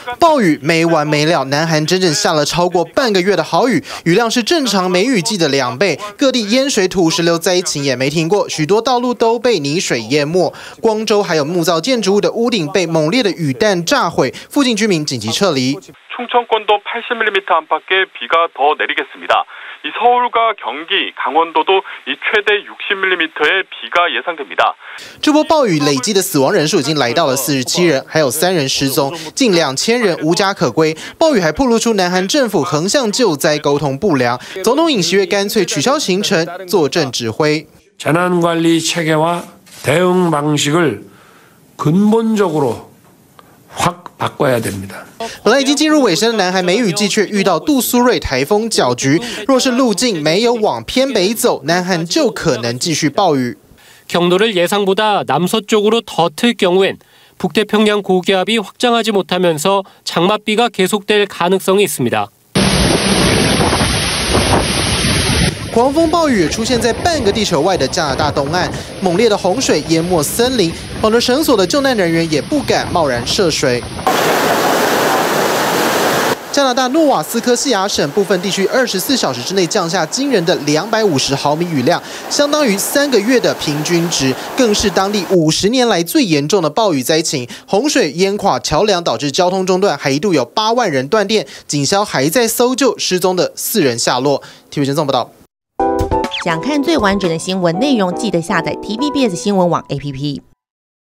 暴雨没完没了，南韩整整下了超过半个月的豪雨，雨量是正常梅雨季的2倍，各地淹水土石流灾情也没停过，许多道路都被泥水淹没。光州还有木造建筑物的屋顶被猛烈的雨弹炸毁，附近居民紧急撤离。 충청권도 80mm 안팎의 비가 더 내리겠습니다. 이 서울과 경기, 강원도도 이 최대 60mm의 비가 예상됩니다. 这波暴雨累积的死亡人数已经来到了47人，还有3人失踪，近2000人无家可归。暴雨还暴露出南韩政府横向救灾沟通不良，总统尹锡悦干脆取消行程，坐镇指挥。 재난관리 체계와 대응 방식을 근본적으로 확 바꿔야 됩니다. 本来已经进入尾声的南韩梅雨季，却遇到杜苏芮台风搅局。若是路径没有往偏北走，南韩就可能继续暴雨。 경로를 예상보다 남서쪽으로 더 틀 경우엔 북태평양 고기압이 확장하지 못하면서 장맛비가 계속될 가능성이 있습니다. 狂风暴雨也出现在半个地球外的加拿大东岸，猛烈的洪水淹没森林，绑着绳索的救难人员也不敢贸然涉水。 加拿大诺瓦斯科西亚省部分地区24小时之内降下惊人的250毫米雨量，相当于3个月的平均值，更是当地50年来最严重的暴雨灾情。洪水淹垮桥梁，导致交通中断，还一度有8万人断电。警消还在搜救失踪的4人下落。TVBS郑颂报道。 想看最完整的新闻内容，记得下载 TVBS 新闻网 APP。